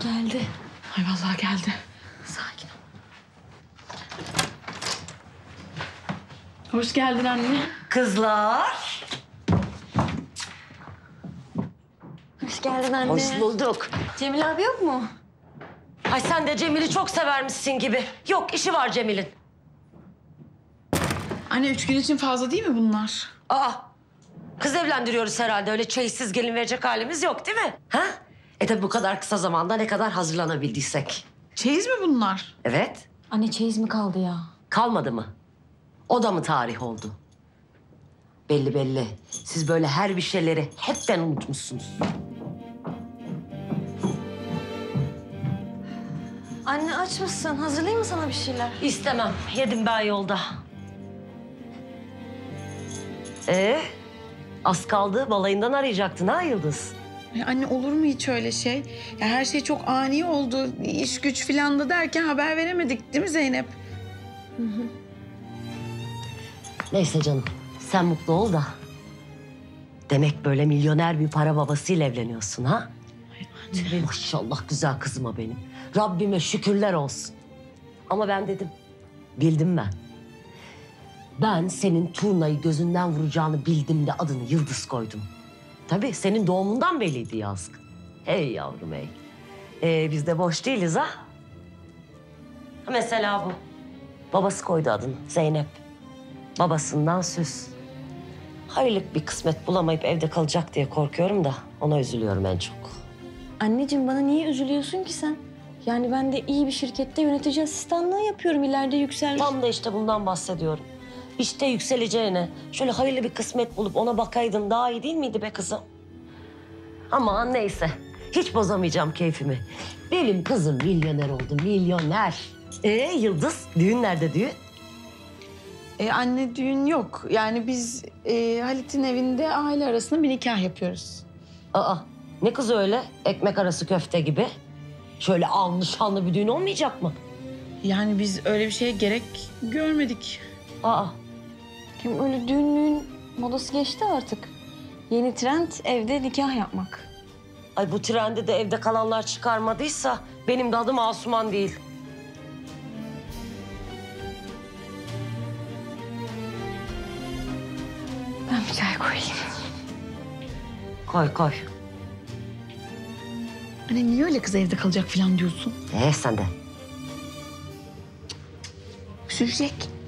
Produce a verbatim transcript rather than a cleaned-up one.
Geldi. Ay vallahi geldi. Sakin ol. Hoş geldin anne. Kızlar. Hoş geldin anne. Hoş bulduk. Cemil abi yok mu? Ay sen de Cemil'i çok severmişsin gibi. Yok, işi var Cemil'in. Anne üç gün için fazla değil mi bunlar? Aa, kız evlendiriyoruz herhalde. Öyle çeyizsiz gelin verecek halimiz yok değil mi? Ha? E tabii bu kadar kısa zamanda ne kadar hazırlanabildiysek. Çeyiz mi bunlar? Evet. Anne çeyiz mi kaldı ya? Kalmadı mı? O da mı tarih oldu? Belli belli. Siz böyle her bir şeyleri hepten unutmuşsunuz. Anne aç mısın? Hazırlayayım mı sana bir şeyler? İstemem. Yedim ben yolda. Ee, az kaldı. Balayından arayacaktın ha Yıldız? Ay anne olur mu hiç öyle şey? Ya her şey çok ani oldu. İş güç filan da derken haber veremedik değil mi Zeynep? Neyse canım. Sen mutlu ol da. Demek böyle milyoner bir para babasıyla evleniyorsun ha? Ay, maşallah güzel kızıma benim. Rabbime şükürler olsun. Ama ben dedim. Bildim ben. Ben senin turnayı gözünden vuracağını bildim de adını Yıldız koydum. Tabii senin doğumundan belliydi yazık. Hey yavrum hey. Ee, biz de boş değiliz ha. Mesela bu. Babası koydu adını Zeynep. Babasından süs. Hayırlık bir kısmet bulamayıp evde kalacak diye korkuyorum da ona üzülüyorum en çok. Anneciğim bana niye üzülüyorsun ki sen? Yani ben de iyi bir şirkette yönetici asistanlığı yapıyorum. İleride yükselmiş. Tam da işte bundan bahsediyorum. İşte yükseleceğine şöyle hayırlı bir kısmet bulup ona bakaydın daha iyi değil miydi be kızım? Aman neyse. Hiç bozamayacağım keyfimi. Benim kızım milyoner oldu, milyoner. Ee Yıldız, düğün nerede düğün? E, anne düğün yok. Yani biz e, Halit'in evinde aile arasında bir nikah yapıyoruz. Aa, ne kız öyle? Ekmek arası köfte gibi. Şöyle alnı şanlı bir düğün olmayacak mı? Yani biz öyle bir şeye gerek görmedik. Aa, Hem öyle düğün müğün modası geçti artık. Yeni trend evde nikah yapmak. ay bu trende de evde kalanlar çıkarmadıysa benim de adım Asuman değil. Ben bir çay koyayım. Koy koy. Anne niye öyle kız evde kalacak falan diyorsun? Ee sen de. Sürecek.